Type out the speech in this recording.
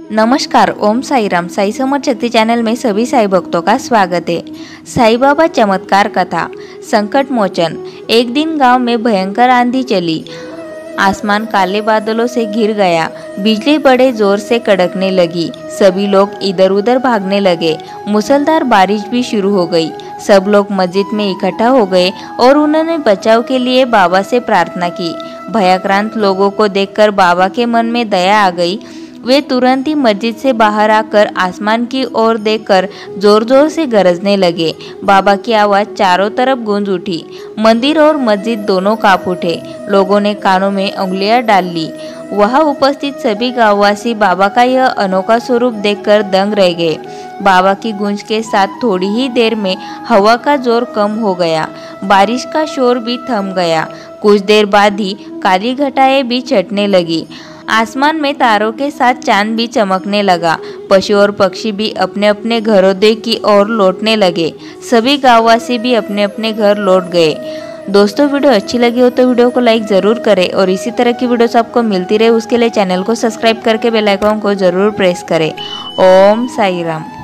नमस्कार, ओम साई राम। साई समर्थ शक्ति चैनल में सभी साई भक्तों का स्वागत है। साई बाबा चमत्कार कथा। संकट मोचन। एक दिन गांव में भयंकर आंधी चली। आसमान काले बादलों से घिर गया। बिजली बड़े जोर से कड़कने लगी। सभी लोग इधर उधर भागने लगे। मूसलाधार बारिश भी शुरू हो गई। सब लोग मस्जिद में इकट्ठा हो गए और उन्होंने बचाव के लिए बाबा से प्रार्थना की। भयाक्रांत लोगों को देखकर बाबा के मन में दया आ गई। वे तुरंत ही मस्जिद से बाहर आकर आसमान की ओर देखकर जोर जोर से गरजने लगे। बाबा की आवाज़ चारों तरफ गूंज उठी। मंदिर और मस्जिद दोनों कांप उठे। लोगों ने कानों में उंगलियां डाल ली। वहां उपस्थित सभी गांववासी बाबा का यह अनोखा स्वरूप देखकर दंग रह गए। बाबा की गूंज के साथ थोड़ी ही देर में हवा का जोर कम हो गया। बारिश का शोर भी थम गया। कुछ देर बाद ही काली घटाएं भी छटने लगी। आसमान में तारों के साथ चांद भी चमकने लगा। पशु और पक्षी भी अपने अपने घरों की ओर लौटने लगे। सभी गांववासी भी अपने अपने घर लौट गए। दोस्तों, वीडियो अच्छी लगी हो तो वीडियो को लाइक ज़रूर करें और इसी तरह की वीडियोस आपको मिलती रहे उसके लिए चैनल को सब्सक्राइब करके बेल आइकन को ज़रूर प्रेस करें। ओम साई राम।